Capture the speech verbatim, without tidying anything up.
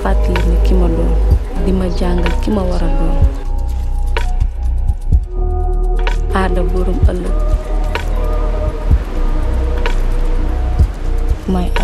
fàttali ni ki ma doon di ma jàngal ki ma war a doon aada borom ëllëg may